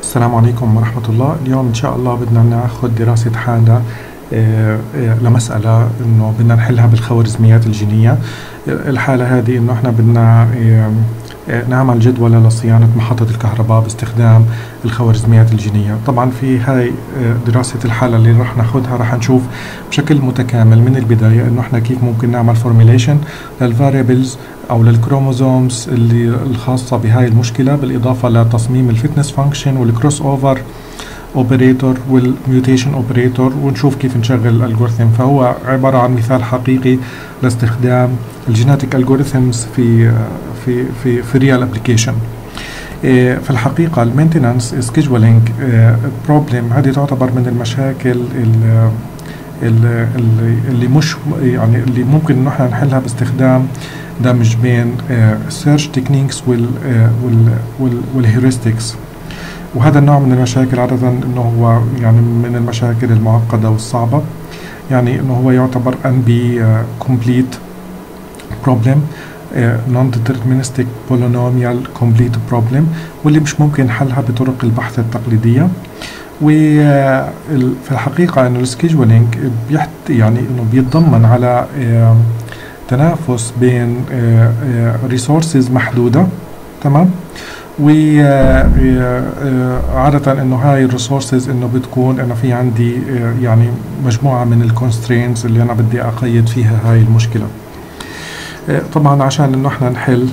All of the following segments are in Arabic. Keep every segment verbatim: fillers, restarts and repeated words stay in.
السلام عليكم ورحمة الله. اليوم إن شاء الله بدنا ناخذ دراسة حالة آه، آه، لمسألة إنه بدنا نحلها بالخوارزميات الجينية. الحالة هذه إنه إحنا بدنا آه، آه، نعمل جدولة لصيانة محطة الكهرباء باستخدام الخوارزميات الجينية. طبعا في هاي آه، دراسة الحالة اللي رح ناخذها رح نشوف بشكل متكامل من البداية إنه إحنا كيف ممكن نعمل فورميليشن للفاريبلز أو للكروموزومز اللي الخاصة بهاي المشكلة، بالإضافة لتصميم الفتنس فانكشن والكروس أوفر اوبريتور والميوتيشن اوبريتور، ونشوف كيف نشغل الالجوريثم. فهو عبارة عن مثال حقيقي لاستخدام الجيناتيك الجوريثمز في في في في ريال ابلكيشن. في الحقيقة المينتيننس سكيدجولينج بروبلم هذه تعتبر من المشاكل اللي, اللي مش يعني اللي ممكن انه احنا نحلها باستخدام دمج بين السيرش تكنيكس والهيورستكس. وهذا النوع من المشاكل عادة انه هو يعني من المشاكل المعقدة والصعبة، يعني انه هو يعتبر ان بي كومبليت بروبلم، نون ديترمينستيك بولينوميال كومبليت بروبلم، واللي مش ممكن حلها بطرق البحث التقليدية. وفي الحقيقة انه السكيدجولينج بيحت يعني انه بيتضمن على تنافس بين ريسورسز محدودة، تمام، وعادة انه هاي الريسورسز انه بتكون انه في عندي يعني مجموعة من الكونسترينز اللي انا بدي اقيد فيها هاي المشكلة. طبعا عشان انه احنا نحل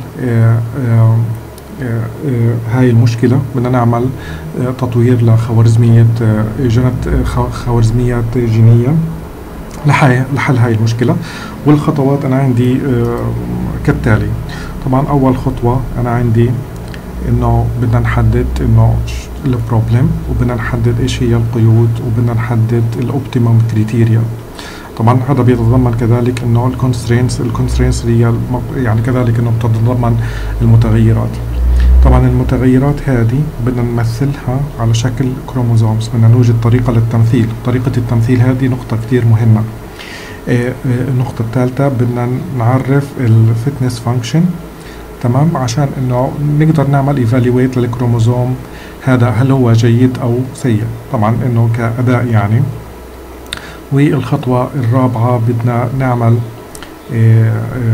هاي المشكلة بدنا نعمل تطوير لخوارزمية جنت خوارزميات جينية لحل هاي المشكلة. والخطوات انا عندي كالتالي. طبعا اول خطوة انا عندي انه بدنا نحدد انه البروبلم، وبدنا نحدد ايش هي القيود، وبدنا نحدد الاوبتيمم كريتيريا. طبعا هذا بيتضمن كذلك انه الكونسترينتس الكونسترينتس هي يعني كذلك انه بتتضمن المتغيرات. طبعا المتغيرات هذه بدنا نمثلها على شكل كروموزومز، بدنا نوجد طريقة للتمثيل. طريقة التمثيل هذه نقطة كتير مهمة. النقطة الثالثة بدنا نعرف الفتنس فانكشن، تمام، عشان انه نقدر نعمل ايفالويت للكروموزوم هذا هل هو جيد او سيء، طبعا انه كأداء يعني. والخطوة الرابعة بدنا نعمل إيه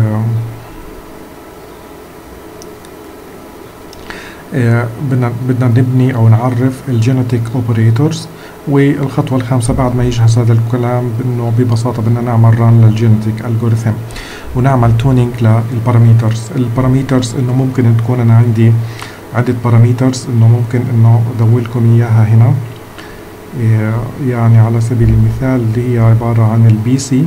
إيه بدنا بدنا نبني او نعرف الجينيتيك اوبريتورز. والخطوة الخامسة بعد ما يجهز هذا الكلام انه ببساطة بدنا نعمل ران للجينيتيك الجوريثم، ونعمل تونينج للباراميترز. الباراميترز انه ممكن تكون انا عندي عدة باراميترز، انه ممكن انه ادولكم اياها هنا. يعني على سبيل المثال اللي هي عبارة عن البي سي،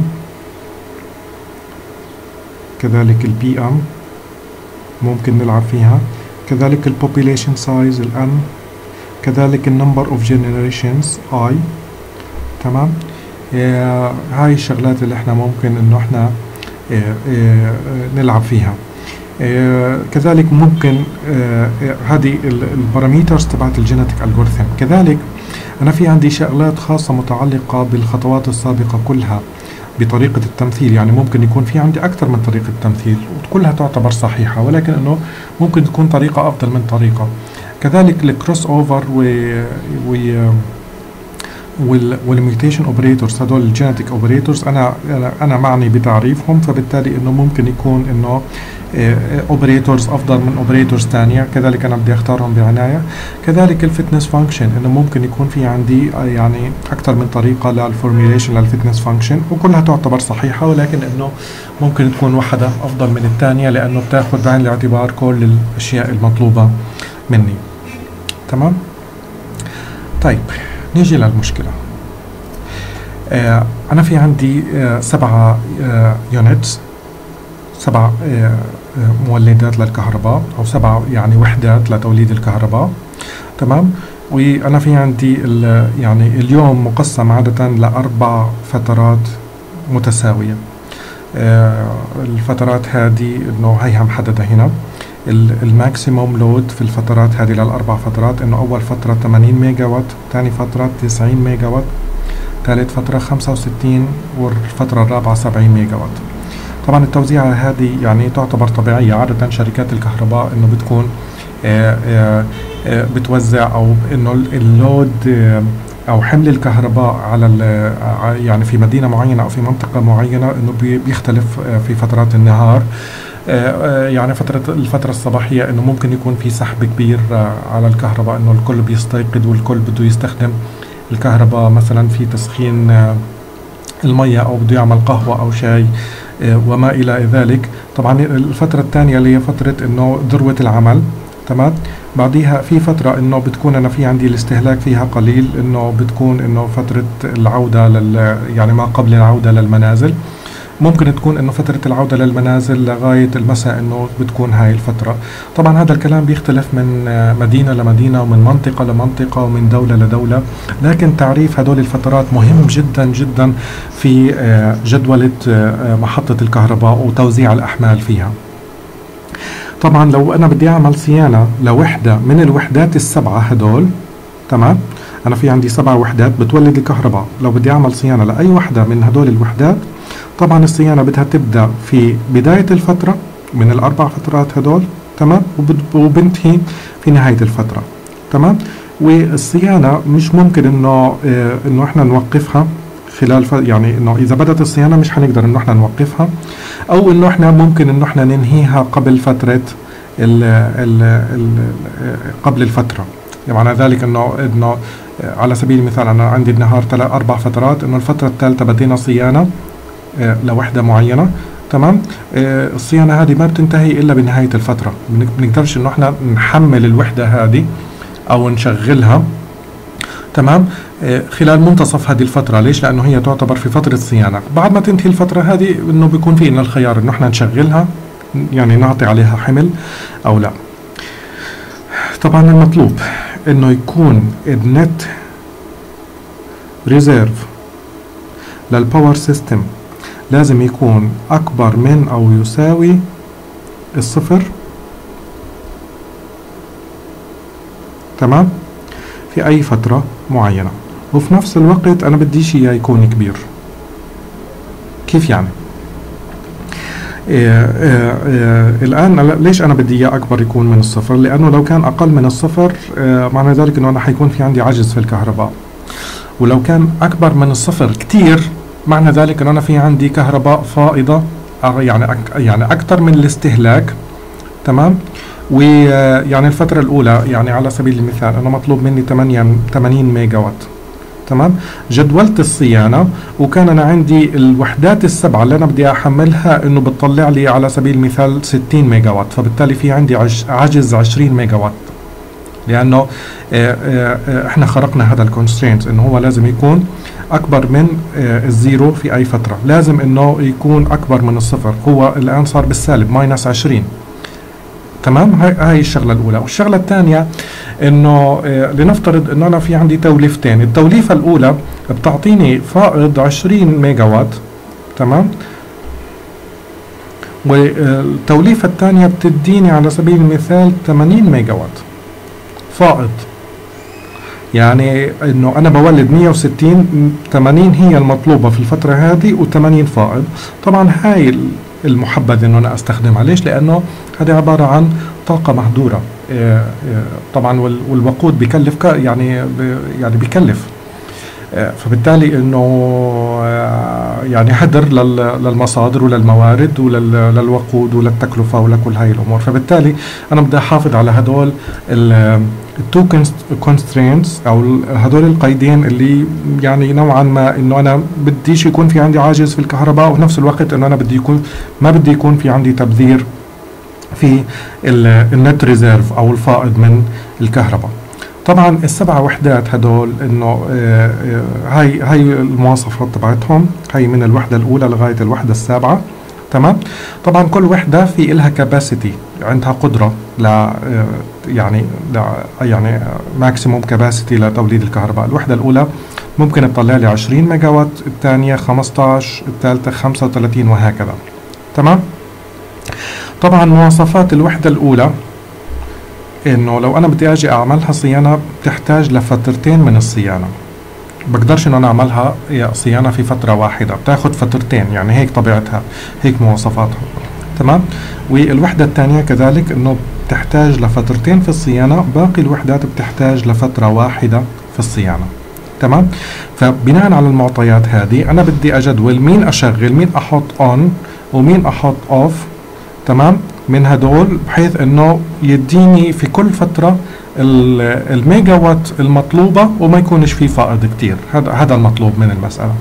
كذلك البي ام ممكن نلعب فيها، كذلك البوبيليشن سايز الان، كذلك النمبر اوف جنريشنز اي، تمام. هاي الشغلات اللي احنا ممكن انه احنا اه اه نلعب فيها. اه كذلك ممكن هذه الباراميترز تبعت الجينيتيك الجوريثم. كذلك أنا في عندي شغلات خاصة متعلقة بالخطوات السابقة كلها بطريقة التمثيل. يعني ممكن يكون في عندي أكثر من طريقة تمثيل وكلها تعتبر صحيحة، ولكن أنه ممكن تكون طريقة أفضل من طريقة. كذلك الكروس أوفر و, و والميوتيشن اوبريتورز، هدول الجينيتيك اوبريتورز انا انا معني بتعريفهم، فبالتالي انه ممكن يكون انه اوبريتورز افضل من اوبريتورز ثانيه، كذلك انا بدي اختارهم بعنايه. كذلك الفتنس فانكشن انه ممكن يكون في عندي يعني اكثر من طريقه للفورميليشن للفتنس فانكشن، وكلها تعتبر صحيحه، ولكن انه ممكن تكون واحده افضل من الثانيه لانه بتاخذ بعين الاعتبار كل الاشياء المطلوبه مني، تمام. طيب نيجي للمشكلة. آه أنا في عندي آه سبعة آه يونتس، سبع آه مولدات للكهرباء، أو سبع يعني وحدات لتوليد الكهرباء، تمام. وأنا في عندي يعني اليوم مقسم عادة لأربع فترات متساوية. آه الفترات هذه إنه هيها محددة هنا. الماكسيموم لود في الفترات هذه للأربع فترات إنه أول فترة ثمانين ميجا وات، ثاني فترة تسعين ميجا وات، ثالث فترة خمسة وستين، والفترة الرابعة سبعين ميجا وات. طبعا التوزيعة هذه يعني تعتبر طبيعية. عادة شركات الكهرباء إنه بتكون آآ آآ بتوزع او انه اللود او حمل الكهرباء على يعني في مدينة معينة او في منطقة معينة انه بيختلف في فترات النهار. يعني فترة الفترة الصباحية انه ممكن يكون في سحب كبير على الكهرباء، انه الكل بيستيقظ والكل بده يستخدم الكهرباء مثلا في تسخين المية او بده يعمل قهوة او شاي وما الى ذلك. طبعا الفترة الثانية اللي هي فترة انه ذروة العمل، تمام. بعديها في فترة انه بتكون انا في عندي الاستهلاك فيها قليل، انه بتكون انه فترة العودة لل يعني ما قبل العودة للمنازل. ممكن تكون انه فترة العودة للمنازل لغاية المساء انه بتكون هاي الفترة. طبعا هذا الكلام بيختلف من مدينة لمدينة ومن منطقة لمنطقة ومن دولة لدولة، لكن تعريف هدول الفترات مهم جدا جدا في جدولة محطة الكهرباء وتوزيع الأحمال فيها. طبعا لو انا بدي اعمل صيانة لوحدة من الوحدات السبعة هدول، تمام، انا في عندي سبع وحدات بتولد الكهرباء، لو بدي اعمل صيانة لأي وحدة من هدول الوحدات، طبعا الصيانة بدها تبدأ في بداية الفترة من الأربع فترات هدول، تمام، وبنتهي في نهاية الفترة، تمام. والصيانة مش ممكن إنه إيه إنه إحنا نوقفها خلال ف... يعني إنه إذا بدأت الصيانة مش حنقدر إنه إحنا نوقفها، أو إنه إحنا ممكن إنه إحنا ننهيها قبل فترة ال... ال... ال... قبل الفترة. يعني معنى ذلك إنه إنه على سبيل المثال أنا عندي النهار ثلاث أربع فترات، إنه الفترة الثالثة بدينا صيانة لوحدة معينة، تمام. الصيانة هذه ما بتنتهي إلا بنهاية الفترة، بنقدرش إنه إحنا نحمل الوحدة هذه أو نشغلها، تمام، خلال منتصف هذه الفترة. ليش؟ لأنه هي تعتبر في فترة صيانة. بعد ما تنتهي الفترة هذه إنه بيكون في لنا الخيار إنه إحنا نشغلها، يعني نعطي عليها حمل أو لا. طبعا المطلوب إنه يكون النت ريزيرف للباور سيستم لازم يكون أكبر من أو يساوي الصفر، تمام، في أي فترة معينة. وفي نفس الوقت أنا بديش إياه يكون كبير. كيف يعني؟ إيه إيه إيه الآن ليش أنا بدي إياه أكبر يكون من الصفر؟ لأنه لو كان أقل من الصفر إيه معنى ذلك إنه أنا حيكون في عندي عجز في الكهرباء، ولو كان أكبر من الصفر كتير معنى ذلك إنه أنا في عندي كهرباء فائضة، يعني أك يعني أكثر من الاستهلاك، تمام. ويعني الفترة الأولى يعني على سبيل المثال أنا مطلوب مني ثمانين ميجا وات، تمام. جدولت الصيانة وكان أنا عندي الوحدات السبعة اللي أنا بدي أحملها إنه بتطلع لي على سبيل المثال ستين ميجا وات، فبالتالي في عندي عجز عشرين ميجا وات، لأنه إحنا خرقنا هذا الكونسترينت إنه هو لازم يكون أكبر من الزيرو في أي فترة، لازم إنه يكون أكبر من الصفر. هو الآن صار بالسالب ماينس عشرين، تمام. هاي هاي الشغلة الأولى. والشغلة الثانية إنه لنفترض إنه أنا في عندي توليفتين، التوليفة الأولى بتعطيني فائض عشرين ميجا وات، تمام، والتوليفة الثانية بتديني على سبيل المثال ثمانين ميجا وات فائض. يعني انه انا بولد مية وستين، ثمانين هي المطلوبة في الفترة هذه وثمانين فائض. طبعا هاي المحبذ انه انا استخدمها. ليش؟ لانه هذا عبارة عن طاقة مهدورة. طبعا والوقود بيكلف، يعني يعني بيكلف، فبالتالي انه يعني هدر للمصادر وللموارد وللوقود وللتكلفة ولكل هاي الامور. فبالتالي انا بدي احافظ على هدول التو كونسترينتس او هدول القيدين اللي يعني نوعا ما انه انا بديش يكون في عندي عاجز في الكهرباء، وفي نفس الوقت انه انا بدي يكون ما بدي يكون في عندي تبذير في النت ريزيرف او الفائض من الكهرباء. طبعا السبع وحدات هدول انه هاي هاي المواصفات تبعتهم، هاي من الوحده الاولى لغايه الوحده السابعه، تمام. طبعا كل وحده في إلها كاباسيتي، عندها قدره ل يعني ل يعني ماكسيموم كاباسيتي لتوليد الكهرباء. الوحده الاولى ممكن تطلع لي عشرين ميجا وات، الثانيه خمسة عشر، الثالثه خمسة وثلاثين وهكذا، تمام. طبعا مواصفات الوحده الاولى انه لو انا بدي اجي اعملها صيانه بتحتاج لفترتين من الصيانه، بقدرش انه انا اعملها صيانه في فتره واحده، بتاخذ فترتين، يعني هيك طبيعتها، هيك مواصفاتها، تمام. والوحده الثانيه كذلك انه بتحتاج لفترتين في الصيانة، باقي الوحدات بتحتاج لفترة واحدة في الصيانة. تمام. فبناء على المعطيات هذه أنا بدي أجدول مين أشغل، مين أحط أون ومين أحط أوف. تمام. من هدول بحيث إنه يديني في كل فترة الميجا وات المطلوبة وما يكونش في فائض كتير. هذا هذا المطلوب من المسألة.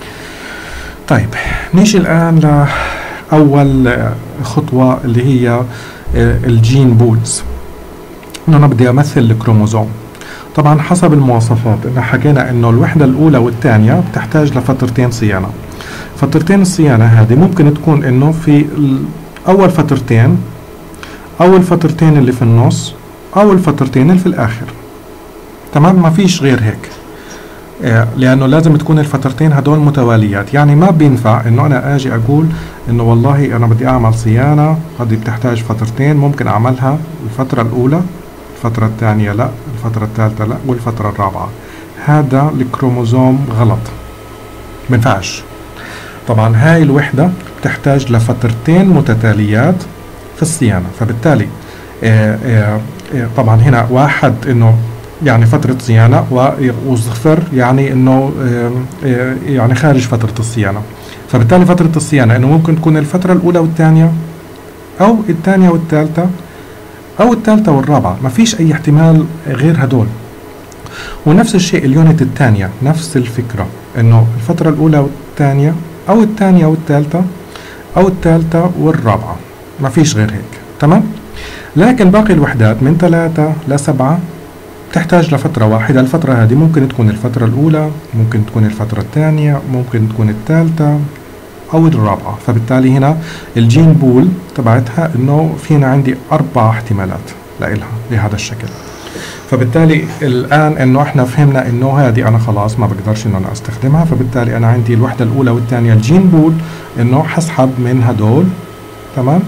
طيب نيجي الآن لأول خطوة اللي هي الجين بولز. إنه أنا بدي أمثل الكروموزوم. طبعا حسب المواصفات إنه حكينا إنه الوحدة الأولى والثانية بتحتاج لفترتين صيانة. فترتين الصيانة هذه ممكن تكون إنه في أول فترتين، أو الفترتين اللي في النص، أو الفترتين اللي في الآخر. تمام. ما فيش غير هيك. لأنه لازم تكون الفترتين هدول متواليات. يعني ما بينفع إنه أنا أجي أقول إنه والله أنا بدي أعمل صيانة هذه بتحتاج فترتين، ممكن أعملها الفترة الأولى، الفترة الثانية لا، الفترة الثالثة لا، والفترة الرابعة. هذا الكروموزوم غلط، ما ينفعش. طبعا هاي الوحدة بتحتاج لفترتين متتاليات في الصيانة. فبالتالي آآ آآ طبعا هنا واحد إنه يعني فترة صيانة، وصفر يعني إنه يعني خارج فترة الصيانة. فبالتالي فترة الصيانة إنه ممكن تكون الفترة الأولى والثانية، أو الثانية والثالثة، أو الثالثة والرابعة. ما فيش أي احتمال غير هدول. ونفس الشيء اليونت الثانية، نفس الفكرة إنه الفترة الأولى والثانية، أو الثانية والثالثة، أو الثالثة والرابعة. ما فيش غير هيك. تمام. لكن باقي الوحدات من ثلاثة لسبعة تحتاج لفترة واحدة. الفترة هذه ممكن تكون الفترة الأولى، ممكن تكون الفترة الثانية، ممكن تكون الثالثة أو الرابعة. فبالتالي هنا الجين بول تبعتها إنه فينا عندي أربع احتمالات لإلها بهذا الشكل. فبالتالي الآن إنه إحنا فهمنا إنه هذه أنا خلاص ما بقدرش إنه أنا أستخدمها. فبالتالي أنا عندي الوحدة الأولى والثانية الجين بول إنه حسحب من هدول. تمام.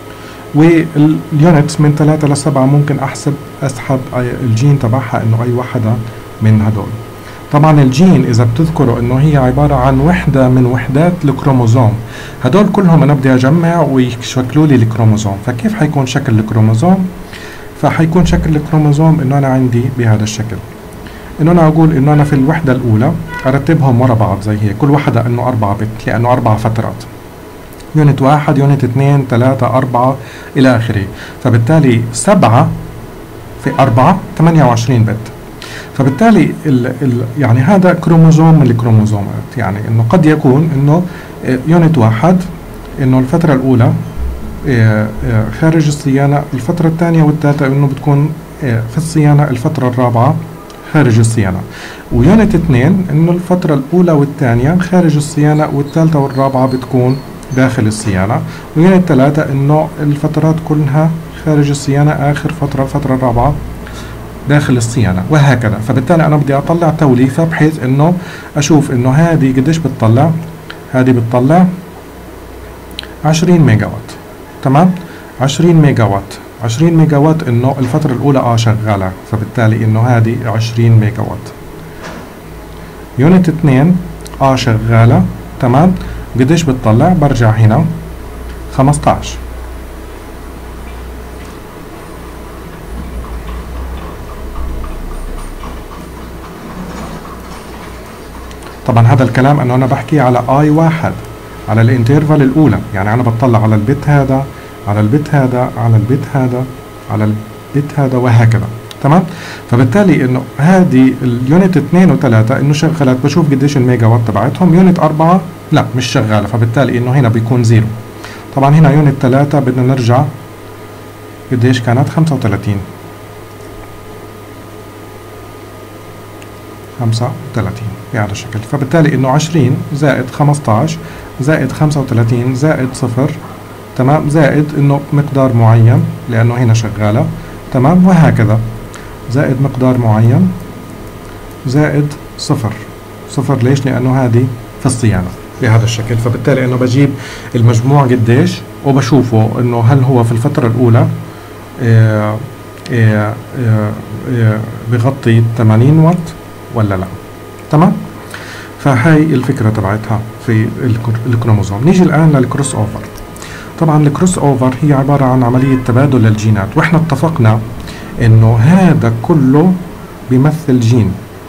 واليونتس من ثلاثة لسبعة ممكن أحسب أسحب الجين تبعها إنه أي وحدة من هدول. طبعا الجين إذا بتذكروا إنه هي عبارة عن وحدة من وحدات الكروموزوم. هدول كلهم أنا بدي أجمع ويشكلوا لي الكروموزوم. فكيف حيكون شكل الكروموزوم؟ فحيكون شكل الكروموزوم إنه أنا عندي بهذا الشكل. إنه أنا أقول إنه أنا في الوحدة الأولى أرتبهم ورا بعض زي هيك، كل وحدة إنه أربعة بت، لأنه أربع فترات. يونت واحد، يونت اثنين، ثلاثة، أربعة إلى آخره. فبالتالي سبعة في أربعة ثمانية وعشرين بت. فبالتالي ال ال يعني هذا كروموزوم من الكروموزومات. يعني إنه قد يكون إنه يونت واحد إنه الفترة الأولى خارج الصيانة، الفترة الثانية والثالثة إنه بتكون في الصيانة، الفترة الرابعة خارج الصيانة. ويونت اثنين إنه الفترة الأولى والثانية خارج الصيانة، والثالثة والرابعة بتكون داخل الصيانة. ويونت ثلاثة إنه الفترات كلها خارج الصيانة، آخر فترة الفترة الرابعة داخل الصيانة، وهكذا. فبالتالي أنا بدي أطلع توليفة بحيث إنه أشوف إنه هذه قديش بتطلع. هذه بتطلع عشرين ميجا وات. تمام. عشرين ميجا وات. عشرين ميجا وات إنه الفترة الأولى آه شغالة. فبالتالي إنه هذه عشرين ميجا وات. يونت اثنين آه شغالة. تمام. قديش بتطلع؟ برجع هنا خمسة عشر. طبعا هذا الكلام انه انا بحكي على اي واحد، على الانترفال الاولى. يعني انا بطلع على البت هذا، على البت هذا، على البت هذا، على البت هذا، وهكذا. تمام. فبالتالي انه هذه اليونت اثنين وثلاثة انه شغالات، بشوف قديش الميجا وات تبعتهم. يونت أربعة لا مش شغالة، فبالتالي انه هنا بيكون زيرو. طبعا هنا يونت ثلاثة بدنا نرجع قديش كانت؟ خمسة وثلاثين. خمسة وثلاثين بهذا الشكل. فبالتالي انه عشرين زائد خمسة عشر زائد خمسة وثلاثين زائد صفر. تمام. زائد انه مقدار معين لانه هنا شغالة. تمام. وهكذا زائد مقدار معين زائد صفر. صفر ليش؟ لانه هذه في الصيانة بهذا الشكل. فبالتالي انه بجيب المجموع قديش وبشوفه انه هل هو في الفترة الاولى إيه إيه إيه بغطي ثمانين وات ولا لا. تمام. فهي الفكرة تبعتها في الكروموزوم. نيجي الآن للكروس أوفر. طبعا الكروس اوفر هي عبارة عن عملية تبادل للجينات، واحنا اتفقنا انه هذا كله بيمثل جين،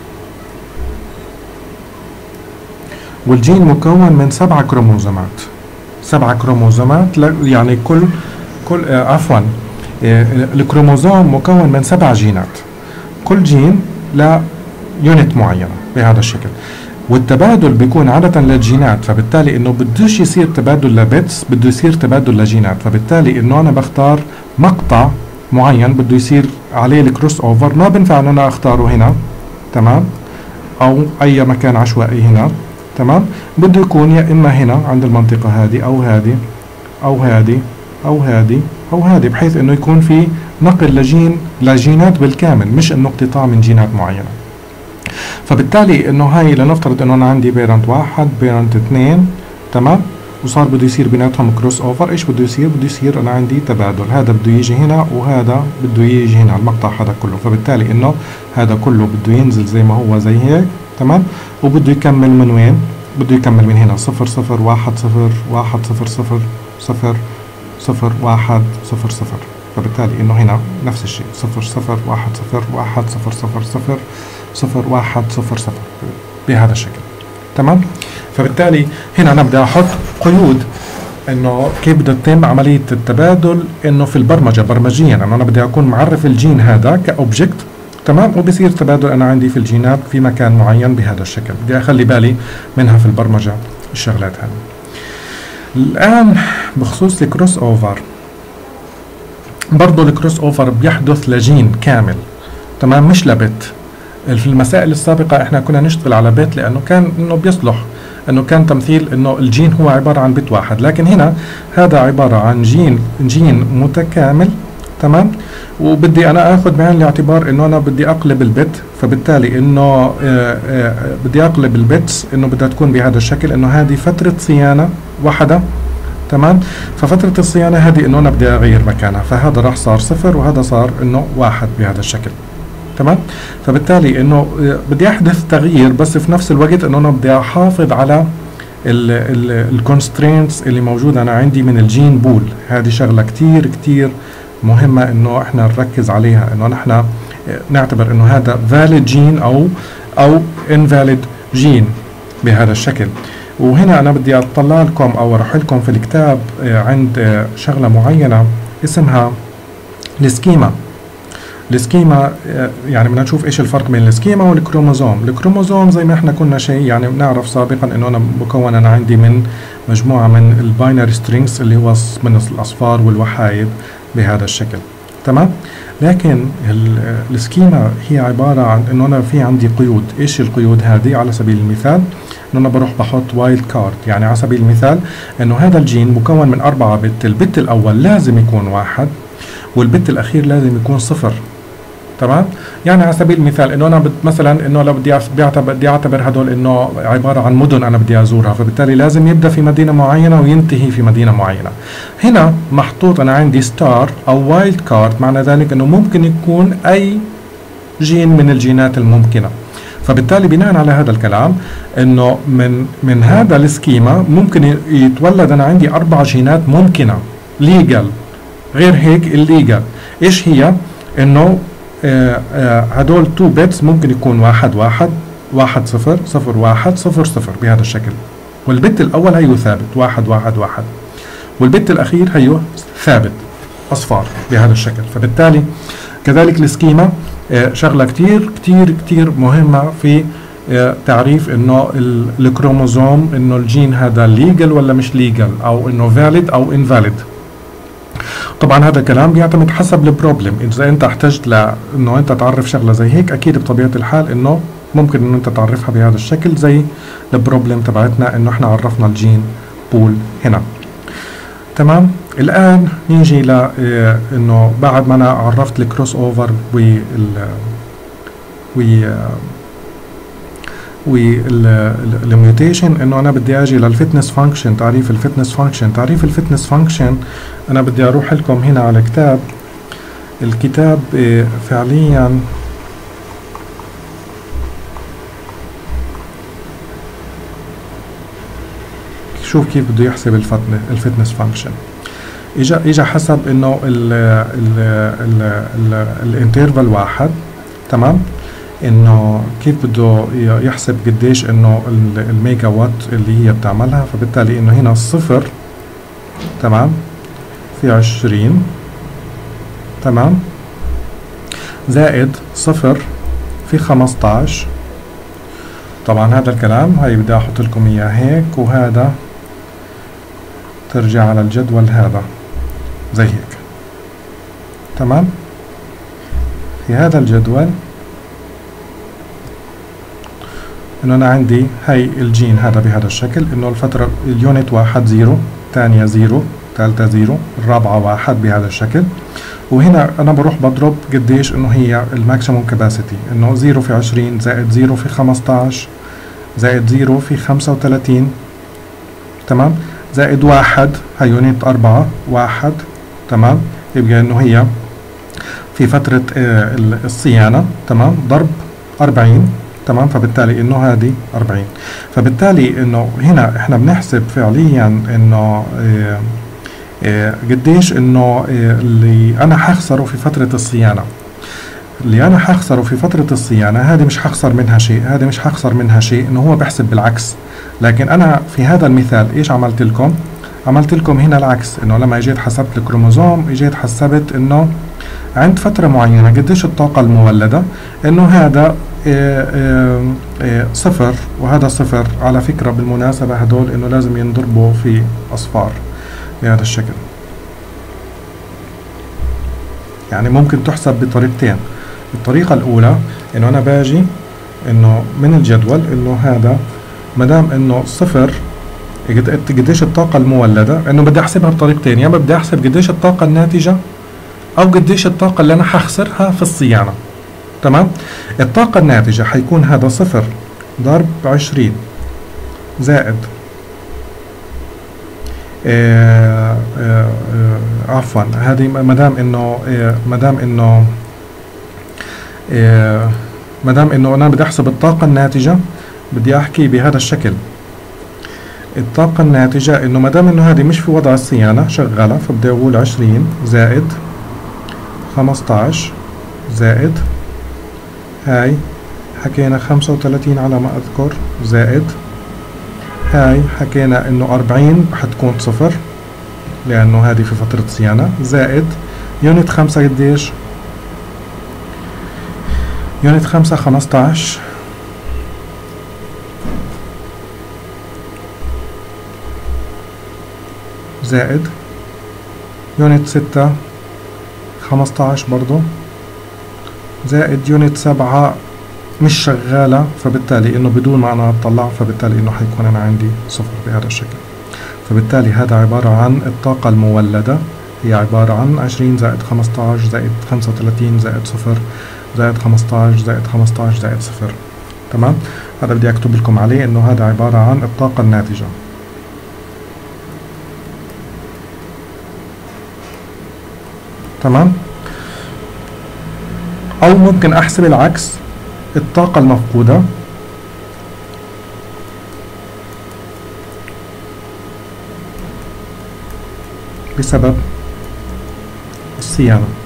والجين مكون من سبعة كروموزومات. سبعة كروموزومات يعني كل كل آه عفوا آه الكروموزوم مكون من سبع جينات، كل جين له يونت معينة بهذا الشكل، والتبادل بيكون عادة للجينات، فبالتالي انه بدوش يصير تبادل لبيتس، بده يصير تبادل لجينات، فبالتالي انه انا بختار مقطع معين بده يصير عليه الكروس اوفر، ما بنفع ان انا اختاره هنا تمام او اي مكان عشوائي هنا تمام، بده يكون يا اما هنا عند المنطقة هذه او هذه او هذه او هذه او هذه، بحيث انه يكون في نقل لجين لجينات بالكامل، مش انه اقتطاع من جينات معينة. فبالتالي انه هاي لنفترض انه انا عندي بيرنت واحد بيرنت اثنين تمام، وصار بده يصير بيناتهم كروس اوفر، ايش بده يصير؟ بده يصير انا عندي تبادل، هذا بده يجي هنا وهذا بده يجي هنا المقطع هذا كله، فبالتالي انه هذا كله بده ينزل زي ما هو زي هيك تمام، وبده يكمل من وين؟ بده يكمل من هنا صفر صفر واحد صفر واحد صفر صفر صفر صفر واحد صفر صفر، فبالتالي انه هنا نفس الشيء صفر صفر واحد صفر واحد صفر صفر صفر صفر واحد صفر صفر بهذا الشكل تمام. فبالتالي هنا انا بدي احط قيود انه كيف بدها تتم عمليه التبادل، انه في البرمجه برمجيا انه انا بدي اكون معرف الجين هذا كاوبجكت تمام، وبصير تبادل انا عندي في الجينات في مكان معين بهذا الشكل، بدي اخلي بالي منها في البرمجه الشغلات هذه. الان بخصوص الكروس اوفر، برضه الكروس اوفر بيحدث لجين كامل تمام، مش لبت. في المسائل السابقة احنا كنا نشتغل على بيت لانه كان انه بيصلح انه كان تمثيل انه الجين هو عبارة عن بت واحد، لكن هنا هذا عبارة عن جين جين متكامل تمام، وبدي انا اخذ بعين الاعتبار انه انا بدي اقلب البت، فبالتالي انه آآ آآ بدي اقلب البتس انه بدها تكون بهذا الشكل، انه هذه فترة صيانة واحدة تمام، ففترة الصيانة هذه انه انا بدي اغير مكانها، فهذا راح صار صفر وهذا صار انه واحد بهذا الشكل تمام. فبالتالي انه بدي احدث تغيير، بس في نفس الوقت انه انا بدي احافظ على الكونسترينتس اللي موجوده انا عندي من الجين بول. هذه شغله كتير كتير مهمه انه احنا نركز عليها، انه نحن نعتبر انه هذا valid جين او او invalid جين بهذا الشكل. وهنا انا بدي اطلع لكم او اروح لكم في الكتاب عند شغله معينه اسمها السكيما. السكيما يعني بدنا نشوف ايش الفرق بين السكيما والكروموزوم. الكروموزوم زي ما احنا كنا شيء يعني بنعرف سابقا انه انا بكون انا عندي من مجموعه من الباينري سترينجز اللي هو من الاصفار والوحايد بهذا الشكل تمام. لكن السكيما هي عباره عن انه انا في عندي قيود. ايش القيود هذه؟ على سبيل المثال انه انا بروح بحط وايلد كارد، يعني على سبيل المثال انه هذا الجين مكون من اربعه بت، البت الاول لازم يكون واحد والبت الاخير لازم يكون صفر تمام. يعني على سبيل المثال انه انا مثلا انه لو بدي بدي اعتبر هدول انه عباره عن مدن انا بدي ازورها، فبالتالي لازم يبدا في مدينه معينه وينتهي في مدينه معينه. هنا محطوط انا عندي ستار او وايلد كارد، معنى ذلك انه ممكن يكون اي جين من الجينات الممكنه. فبالتالي بناء على هذا الكلام انه من من هذا السكيما ممكن يتولد انا عندي اربع جينات ممكنه ليجل، غير هيك الليجل. ايش هي؟ انه آه آه هدول تو بيتس ممكن يكون واحد واحد واحد صفر صفر واحد صفر صفر بهذا الشكل، والبت الاول هيو ثابت واحد واحد واحد، والبت الاخير هيو ثابت اصفار بهذا الشكل. فبالتالي كذلك السكيما آه شغله كتير كتير كتير مهمه في آه تعريف انه الكروموزوم انه الجين هذا ليجل ولا مش ليجل، او انه فاليد او انفاليد. طبعا هذا الكلام بيعتمد حسب البروبلم. اذا انت احتجت لانه انت تعرف شغله زي هيك، اكيد بطبيعه الحال انه ممكن انه انت تعرفها بهذا الشكل، زي البروبلم تبعتنا انه احنا عرفنا الجين بول هنا تمام. الان نيجي ل اه انه بعد ما انا عرفت الكروس اوفر وال و والميوتيشن، انه انا بدي اجي للفتنس فانكشن. تعريف الفتنس فانكشن تعريف الفتنس فانكشن انا بدي اروح لكم هنا على كتاب. الكتاب فعليا شوف كيف بده يحسب الفتنس فانكشن. اجا اجا حسب انه ال ال ال ال الانترفال واحد. تمام، انه كيف بده يحسب قديش انه الميجا وات اللي هي بتعملها، فبالتالي انه هنا صفر تمام في عشرين تمام زائد صفر في خمسطعش. طبعا هذا الكلام هاي بدي احط لكم اياه هيك، وهذا ترجع على الجدول هذا زي هيك. تمام، في هذا الجدول انه انا عندي هاي الجين هذا بهذا الشكل، انه الفترة اليونت واحد زيرو، ثانية زيرو، ثالثة زيرو، الرابعة واحد بهذا الشكل. وهنا انا بروح بضرب قديش انه هي الماكسيموم كاباسيتي، انه زيرو في عشرين زائد زيرو في خمسطعش زائد زيرو في خمسة وثلاثين تمام زائد واحد، هاي يونت أربعة واحد. تمام، يبقى انه هي في فترة آه الصيانة تمام ضرب أربعين. تمام، فبالتالي انه هذه أربعين. فبالتالي انه هنا احنا بنحسب فعليا انه آه آه قديش انه آه اللي انا حخسره في فترة الصيانة. اللي انا حخسره في فترة الصيانة هذه مش حخسر منها شيء، هذه مش حخسر منها شيء، انه هو بحسب بالعكس. لكن انا في هذا المثال ايش عملت لكم؟ عملت لكم هنا العكس، انه لما اجيت حسبت الكروموزوم اجيت حسبت انه عند فترة معينة قديش الطاقة المولدة، انه هذا إيه إيه إيه صفر وهذا صفر. على فكرة بالمناسبة هدول انه لازم ينضربوا في اصفار بهذا الشكل. يعني ممكن تحسب بطريقتين. الطريقة الاولى انه انا باجي انه من الجدول انه هذا مدام انه صفر قديش الطاقة المولدة، انه بدي احسبها بطريقتين، يا اما بدي احسب قديش الطاقة الناتجة او قديش الطاقة اللي انا حخسرها في الصيانة. تمام، الطاقة الناتجة حيكون هذا صفر ضرب عشرين زائد آه آه آه عفوا هذه مدام انه آه مدام انه آه مدام انه انا بدي احسب الطاقة الناتجة بدي احكي بهذا الشكل. الطاقة الناتجة انه مدام انه هذه مش في وضع الصيانة شغالة، فبدي اقول عشرين زائد خمسطعش زائد هاي حكينا خمسة وثلاثين على ما اذكر زائد هاي حكينا انه أربعين حتكون صفر لانه هذه في فترة صيانة زائد يونت خمسة قديش؟ يونت خمسة خمسطعش زائد يونت ستة خمسطعش برضو زائد يونت سبعة مش شغالة، فبالتالي انه بدون ما انا اطلع فبالتالي انه حيكون انا عندي صفر بهذا الشكل. فبالتالي هذا عبارة عن الطاقة المولدة هي عبارة عن عشرين زائد خمسطعش زائد خمسة وثلاثين زائد صفر زائد خمسطعش زائد خمسطعش زائد صفر. تمام، هذا بدي اكتب لكم عليه انه هذا عبارة عن الطاقة الناتجة. تمام، او ممكن احسب العكس، الطاقة المفقودة بسبب الصيانة.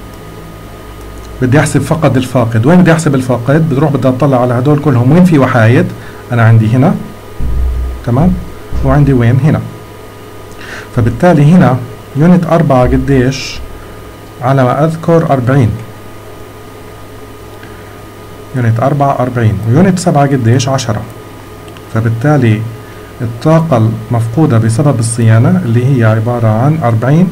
بدي احسب فقط الفاقد. وين بدي احسب الفاقد؟ بروح بدي اطلع على هدول كلهم وين في وحايد. انا عندي هنا تمام وعندي وين هنا. فبالتالي هنا يونت أربعة قديش؟ على ما اذكر أربعين. يونت أربعة أربعين ويونت سبعة قديش؟ عشرة. فبالتالي الطاقة المفقودة بسبب الصيانة اللي هي عبارة عن أربعين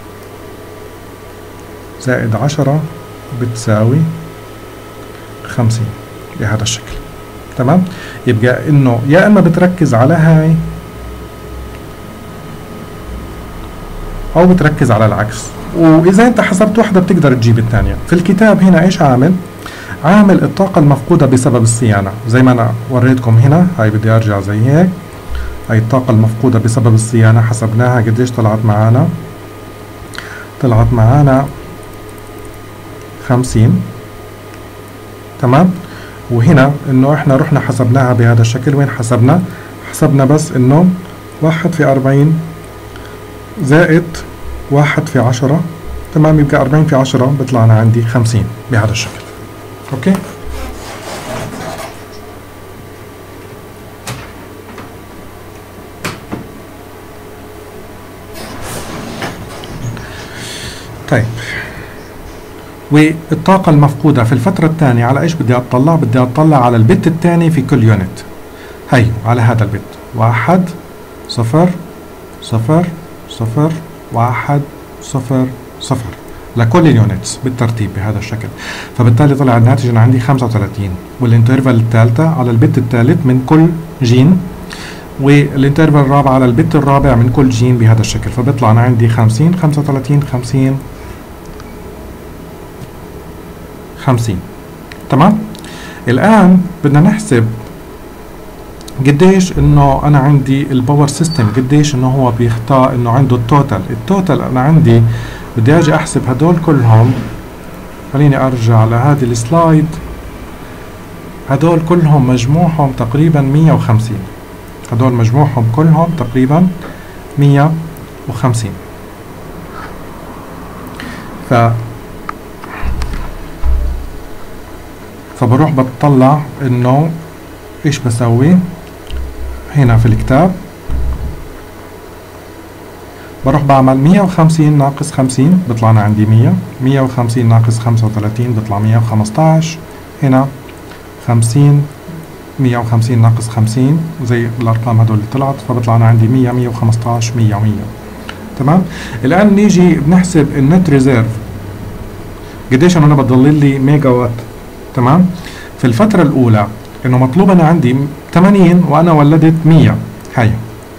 زائد عشرة بتساوي خمسين بهذا الشكل. تمام، يبقى انه يا اما بتركز على هاي او بتركز على العكس، واذا انت حسبت واحدة بتقدر تجيب الثانية. في الكتاب هنا ايش عامل؟ عامل الطاقة المفقودة بسبب الصيانة زي ما انا وريتكم هنا. هاي بدي ارجع زي هيك. هاي الطاقة المفقودة بسبب الصيانة حسبناها قديش طلعت معانا؟ طلعت معانا خمسين. تمام، وهنا انه احنا رحنا حسبناها بهذا الشكل. وين حسبنا؟ حسبنا بس انه واحد في أربعين زائد واحد في عشرة، تمام، يبقى أربعين في عشرة بيطلع أنا عندي خمسين بهذا الشكل. أوكي. طيب، والطاقة المفقودة في الفترة الثانية على ايش بدي اطلع؟ بدي اطلع على البت الثاني في كل يونت. هي على هذا البت، واحد صفر صفر صفر واحد صفر صفر لكل اليونتس بالترتيب بهذا الشكل. فبالتالي طلع الناتج انا عندي خمسة وثلاثين، والانترفال الثالثة على البت الثالث من كل جين، والانترفال الرابع على البت الرابع من كل جين بهذا الشكل. فبيطلع انا عندي خمسين خمسة وثلاثين خمسين خمسين. تمام. الآن بدنا نحسب قديش انه انا عندي الباور سيستم، قديش انه هو بيختار انه عنده التوتال. التوتال انا عندي بدي اجي احسب هدول كلهم. خليني ارجع لهذه السلايد. هدول كلهم مجموعهم تقريبا مية وخمسين. هدول مجموعهم كلهم تقريبا مية وخمسين. ف فبروح بطلع انه ايش بسوي هنا في الكتاب. بروح بعمل مية وخمسين ناقص خمسين بيطلع أنا عندي مية. مية وخمسين ناقص خمسة وثلاثين بيطلع مية وخمسطعش. هنا خمسين، مية وخمسين ناقص خمسين زي الأرقام هدول اللي طلعت، فبيطلع أنا عندي مية، مية وخمسطعش، مية ومية. تمام. الآن نيجي بنحسب النت ريزيرف قديش أنا بضل لي ميجا وات. تمام. في الفترة الأولى إنه مطلوب أنا عندي ثمانين وأنا ولدت مية. هاي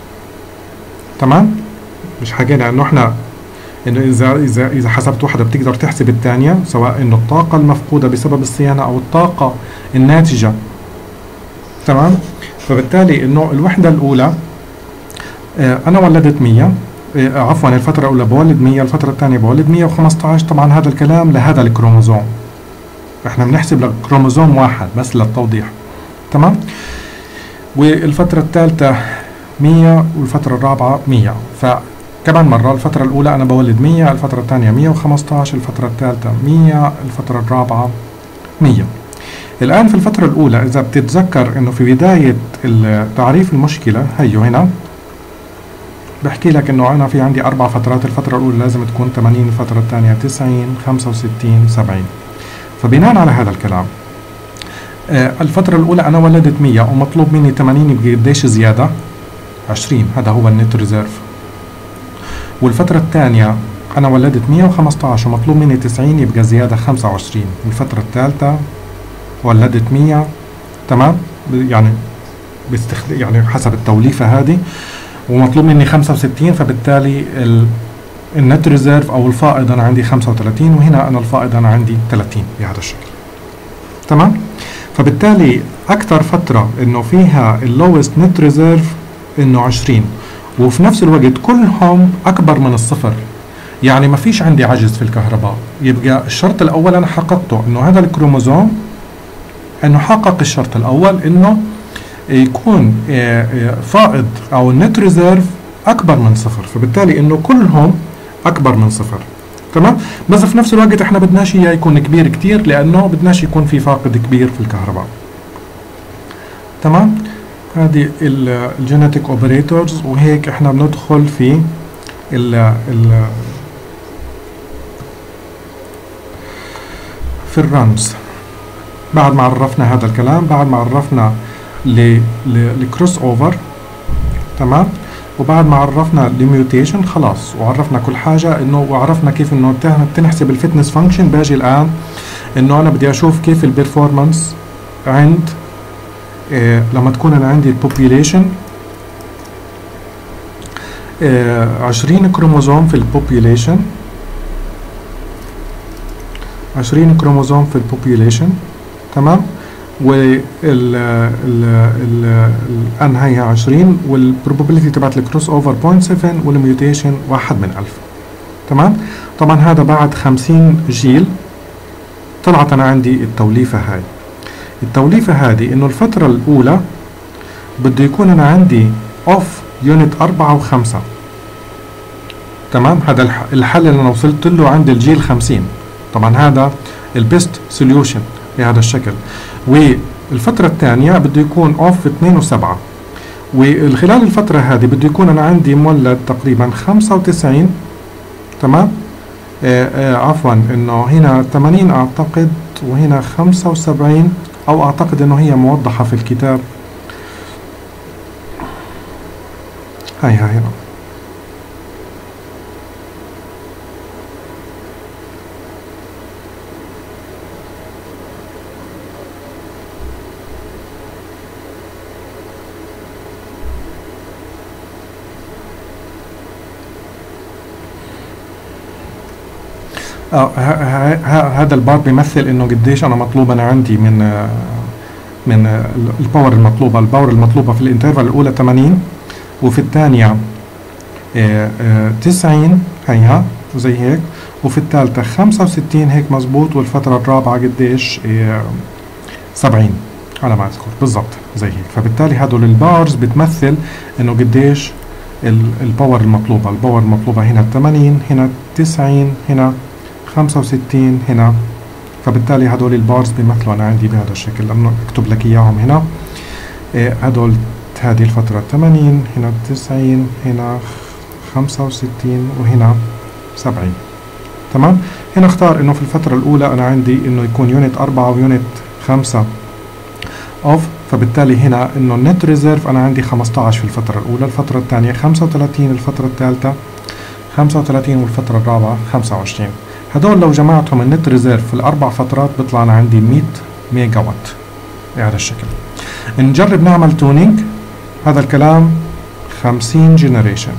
تمام. مش حكينا إنه إحنا إنه إذا إذا إذا حسبت واحدة بتقدر تحسب الثانية، سواء إنه الطاقة المفقودة بسبب الصيانة أو الطاقة الناتجة. تمام. فبالتالي إنه الوحدة الأولى آه أنا ولدت مية، آه عفوا الفترة الأولى بولد مية، الفترة الثانية بولد مية وخمسطعش. طبعا هذا الكلام لهذا الكروموزوم، احنا بنحسب لكروموزوم واحد بس للتوضيح. تمام. والفترة الثالثة مية والفترة الرابعة مية. فكمان مرة الفترة الأولى أنا بولد مية، الفترة الثانية مية وخمسطعش، الفترة الثالثة مية، الفترة الرابعة مية. الآن في الفترة الأولى إذا بتتذكر إنه في بداية تعريف المشكلة هيو هنا بحكي لك إنه أنا في عندي أربع فترات. الفترة الأولى لازم تكون ثمانين، الفترة الثانية تسعين، خمسة وستين، سبعين. فبناء على هذا الكلام آه الفترة الأولى أنا ولدت مية ومطلوب مني ثمانين، يبقى قديش زيادة؟ عشرين. هذا هو النت ريزيرف. والفترة الثانية أنا ولدت مية وخمسطعش ومطلوب مني تسعين، يبقى زيادة خمسة وعشرين. والفترة الثالثة ولدت مية. تمام. يعني بستخد... يعني حسب التوليفة هذه، ومطلوب مني خمسة وستين. فبالتالي ال... النت ريزيرف او الفائض انا عندي خمسة وثلاثين، وهنا انا الفائض انا عندي ثلاثين بهذا الشكل. تمام. فبالتالي اكثر فتره انه فيها اللوست نت ريزيرف انه عشرين، وفي نفس الوقت كلهم اكبر من الصفر. يعني ما فيش عندي عجز في الكهرباء. يبقى الشرط الاول انا حققته، انه هذا الكروموزوم انه حقق الشرط الاول انه يكون فائض او النت ريزيرف اكبر من صفر. فبالتالي انه كلهم اكبر من صفر. تمام. بس في نفس الوقت احنا بدناش اياه يكون كبير كتير، لانه بدناش يكون في فاقد كبير في الكهرباء. تمام. هذه الجينيتيك اوبريتورز، وهيك احنا بندخل في ال ال في الرمز. بعد ما عرفنا هذا الكلام، بعد ما عرفنا للكروس اوفر. تمام. وبعد ما عرفنا الميوتيشن خلاص، وعرفنا كل حاجة انه، وعرفنا كيف انه بتنحسب الفتنس فانكشن. باجي الان انه انا بدي اشوف كيف البرفورمانس عند إيه لما تكون انا عندي البوبيوليشن إيه عشرين كروموزوم في البوبيوليشن، عشرين كروموزوم في البوبيوليشن. تمام. وال ال ال الان هي عشرين، والبروبابيلتي تبعت الكروس اوفر صفر فاصلة سبعة، والميوتيشن واحد من ألف. تمام. طبعا هذا بعد خمسين جيل طلعت انا عندي التوليفه هاي. التوليفه هذه انه الفتره الاولى بده يكون انا عندي اوف يونت أربعة وخمسة. تمام. هذا الح- الحل اللي انا وصلت له عند الجيل خمسين. طبعا هذا البيست سوليوشن بهذا الشكل. والفترة الثانية بده يكون اوف اثنين وسبعة، وخلال الفترة هذه بده يكون انا عندي مولد تقريبا خمسة وتسعين. تمام. آه آه عفوا انه هنا ثمانين اعتقد، وهنا خمسة وسبعين، او اعتقد انه هي موضحة في الكتاب. هاي هاي هنا. آه هذا البار بيمثل انه قديش انا مطلوب انا عندي من آه من آه الباور المطلوبه. الباور المطلوبه في الانترفال الاولى ثمانين، وفي الثانيه آه آه تسعين هيها زي هيك، وفي الثالثه خمسة وستين هيك مزبوط، والفتره الرابعه قديش آه سبعين على ما اذكر بالضبط زي هيك. فبالتالي هدول البارز بتمثل انه قديش الباور المطلوبه. الباور المطلوبه هنا ثمانين، هنا تسعين، هنا خمسة وستين، هنا. فبالتالي هدول البارز بيمثلوا انا عندي بهذا الشكل، لانه اكتب لك اياهم هنا. إيه هدول هذه الفترة ثمانين، هنا تسعين، هنا خمسة وستين، وهنا سبعين. تمام. هنا اختار انه في الفترة الاولى انا عندي انه يكون يونت أربعة ويونت خمسة اوف. فبالتالي هنا انه النت ريزيرف انا عندي خمسة عشر في الفترة الاولى، الفترة الثانية خمسة وثلاثين، الفترة الثالثة خمسة وثلاثين، والفترة الرابعة خمسة وعشرين. هدول لو جمعتهم النت ريزيرف في الاربع فترات بيطلع انا عندي مية ميجا وات بهذا الشكل. نجرب نعمل تونينج هذا الكلام خمسين جنريشن.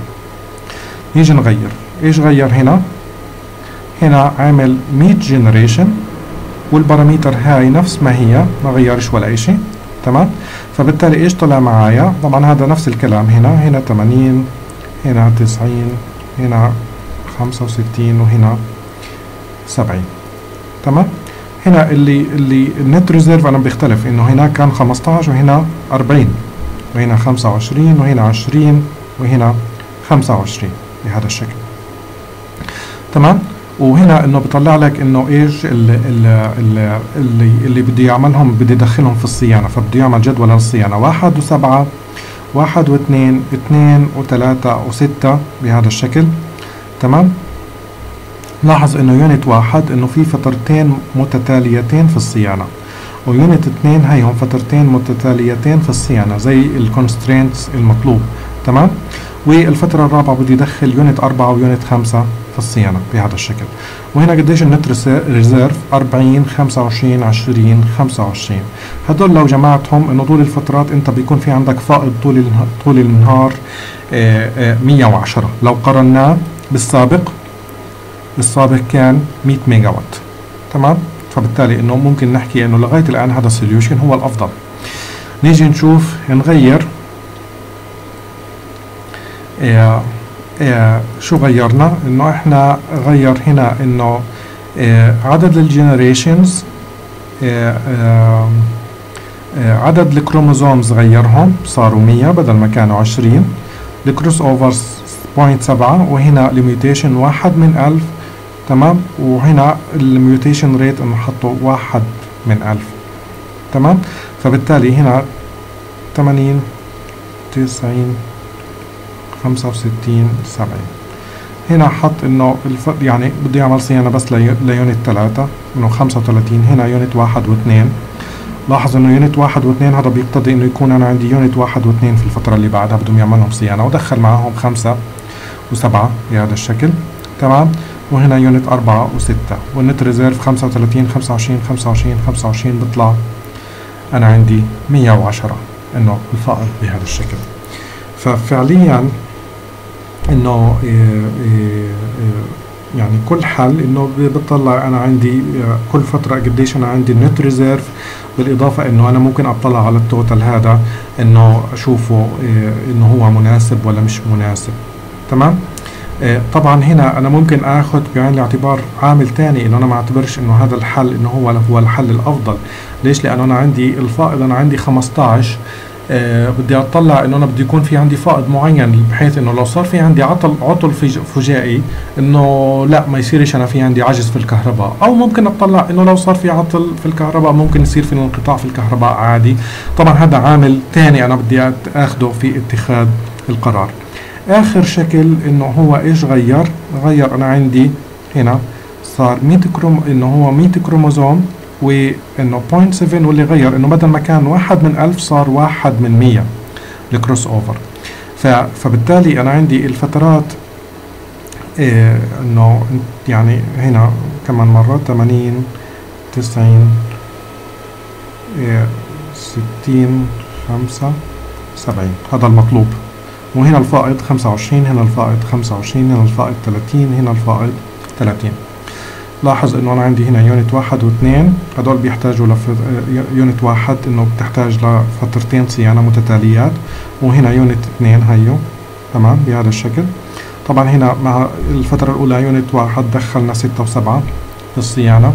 نيجي نغير. ايش غير هنا؟ هنا عامل مية جنريشن، والباراميتر هاي نفس ما هي، ما غيرش ولا اي شيء. تمام. فبالتالي ايش طلع معايا؟ طبعا هذا نفس الكلام هنا، هنا ثمانين، هنا تسعين، هنا خمسة وستين، وهنا سبعين. تمام. هنا اللي اللي النت ريزيرف انا بيختلف، انه هنا كان خمسة عشر، وهنا أربعين، وهنا خمسة وعشرين، وهنا عشرين، وهنا خمسة وعشرين بهذا الشكل. تمام. وهنا انه بيطلع لك انه ايش اللي اللي اللي, اللي بده يعملهم، بده يدخلهم في الصيانه. فبده يعمل جدول الصيانه واحد وسبعة، واحد واثنين، اثنين وثلاثة وستة بهذا الشكل. تمام. لاحظ انه يونت واحد انه في فترتين متتاليتين في الصيانه، ويونت اثنين هيهم فترتين متتاليتين في الصيانه زي الكونسترينتس المطلوب. تمام. والفتره الرابعه بده يدخل يونت أربعة ويونت خمسة في الصيانه بهذا الشكل. وهنا قديش النت ريزيرف؟ أربعين، خمسة وعشرين، عشرين، خمسة وعشرين. هدول لو جمعتهم انه طول الفترات انت بيكون في عندك فائض طول طول النهار مية وعشرة. لو قارناه بالسابق، بالسابق كان مية ميجا وات. تمام. فبالتالي انه ممكن نحكي انه لغايه الان هذا السوليوشن هو الافضل. نيجي نشوف نغير. إيه إيه شو غيرنا؟ انه احنا غير هنا انه إيه عدد الجنريشنز، إيه إيه إيه عدد الكروموزومز غيرهم، صاروا مية بدل ما كانوا عشرين. الكروس اوفرز صفر فاصلة سبعة، وهنا الميوتيشن واحد من ألف. تمام. وهنا الميوتيشن ريت انه حطوا واحد من ألف. تمام. فبالتالي هنا ثمانين، تسعين، خمسة وستين، سبعين. هنا حط انه الف... يعني بده يعمل صيانه بس لي... ليونت ثلاثة، انه خمسة وثلاثين. هنا يونت واحد واثنين. لاحظ انه يونت واحد واثنين هذا بيقتضي انه يكون انا عندي يونت واحد واثنين في الفتره اللي بعدها بدهم يعملهم صيانه، ودخل معهم خمسة وسبعة بهذا الشكل. تمام. وهنا يونت أربعة وستة، والنت ريزيرف خمسة وثلاثين، خمسة وعشرين، خمسة وعشرين، خمسة وعشرين، بيطلع أنا عندي مية وعشرة إنه الفائض بهذا الشكل. ففعليا إنه يعني كل حل إنه بتطلع أنا عندي كل فترة قديش أنا عندي النت ريزيرف، بالإضافة إنه أنا ممكن أطلع على التوتال هذا إنه أشوفه إنه هو مناسب ولا مش مناسب. تمام. طبعا هنا انا ممكن اخذ بعين الاعتبار عامل ثاني، انه انا ما اعتبرش انه هذا الحل انه هو هو الحل الافضل. ليش؟ لانه انا عندي الفائض، انا عندي خمسة عشر آه بدي اطلع انه انا بدي يكون في عندي فائض معين، بحيث انه لو صار في عندي عطل عطل فجائي انه لا ما يصيرش انا في عندي عجز في الكهرباء. او ممكن اطلع انه لو صار في عطل في الكهرباء ممكن يصير في انقطاع في الكهرباء عادي. طبعا هذا عامل ثاني انا بدي اخده في اتخاذ القرار. اخر شكل انه هو ايش غير؟ غير انا عندي هنا صار مية كروم انه هو مية كروموزوم وانه صفر فاصلة سبعة، واللي غير انه بدل ما كان واحد من ألف صار واحد من مية الكروس اوفر. فبالتالي انا عندي الفترات إيه انه يعني هنا كمان مرة ثمانين تسعين إيه ستين خمسة سبعين، هذا المطلوب. وهنا الفائض خمسة وعشرين، هنا الفائض خمسة وعشرين، هنا الفائض ثلاثين، هنا الفائض ثلاثين. لاحظ انه انا عندي هنا يونت واحد واثنين، هدول بيحتاجوا لف... يونت واحد انه بتحتاج لفترتين صيانة متتاليات، وهنا يونت اثنين هيو تمام بهذا الشكل. طبعا هنا مع الفترة الاولى يونت واحد دخلنا ستة وسبعة في الصيانة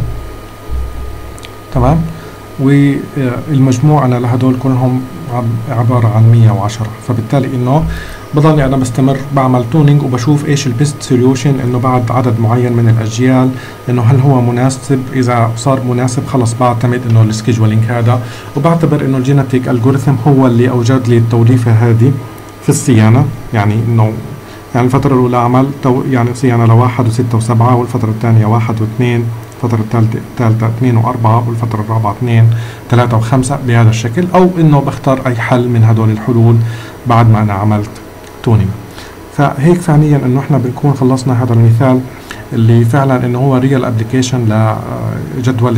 تمام، والمجموع انا لهدول كلهم عبارة عن مية وعشرة. فبالتالي انه بضلني انا بستمر بعمل تونينج وبشوف ايش البيست سوليوشن انه بعد عدد معين من الاجيال، انه هل هو مناسب. اذا صار مناسب خلص بعتمد انه السكيجولينج هذا، وبعتبر انه الجينيتيك الجوريثم هو اللي اوجد لي التوليفة هذه في الصيانة. يعني انه يعني الفترة الاولى عمل يعني صيانة لواحد وستة وسبعة، والفترة الثانية واحد واثنين، الفترة الثالثة الثالثة اثنين وأربعة، والفترة الرابعة اثنين ثلاثة وخمسة بهذا الشكل. أو إنه بختار أي حل من هدول الحلول بعد ما أنا عملت تونينج. فهيك فعليا إنه إحنا بنكون خلصنا هذا المثال اللي فعلا إنه هو ريال أبليكيشن لجدولة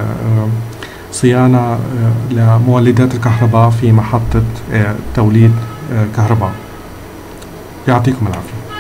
صيانة لمولدات الكهرباء في محطة توليد كهرباء. يعطيكم العافية.